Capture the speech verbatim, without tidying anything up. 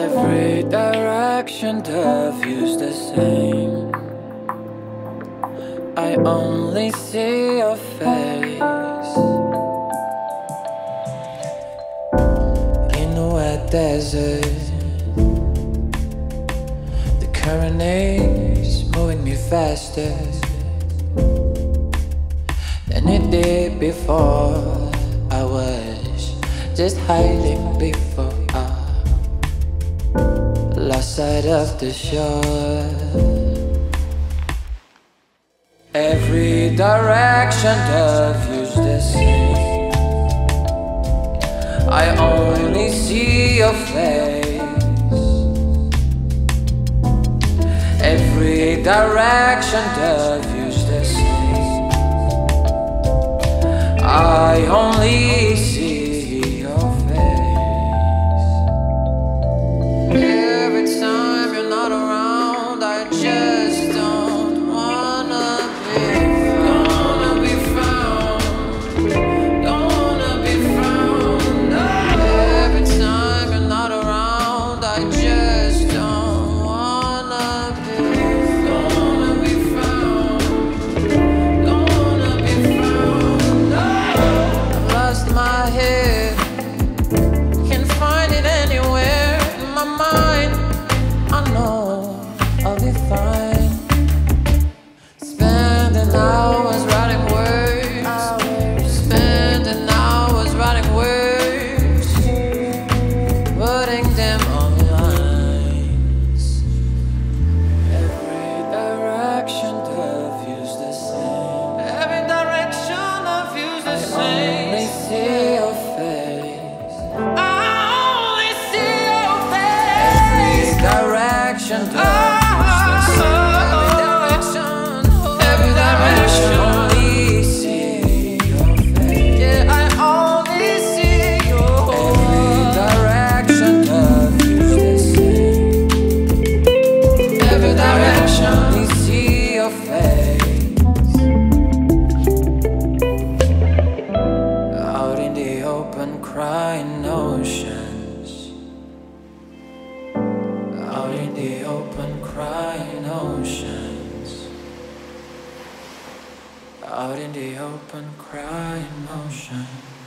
Every direction the view's the same. I only see your face in the wet desert. The current is moving me faster than it did before. I was just hiding before I lost sight of the shore. Every direction the view's the same. I only see your face. Every direction the view's the same. I only see your face. Every time you're not around, I just don't wanna be Gonna be found, gonna be found. No. Every time you're not around, I just don't wanna be Gonna be found, gonna be found. No. I've lost my head, can't find it anywhere in my mind. I know I'll be fine. Spending hours writing words, spending hours writing words, putting them on lines. Every direction the view's the same. Every direction the view's the same. I only see your face. I only see your face. Every direction the view's the same. Every direction, every direction. I only see your face. Yeah, I only see your Every direction the view's the same. Every direction, I only see your face. Out in the open, crying oceans. Out in the open, crying oceans. Out in the open, crying oceans.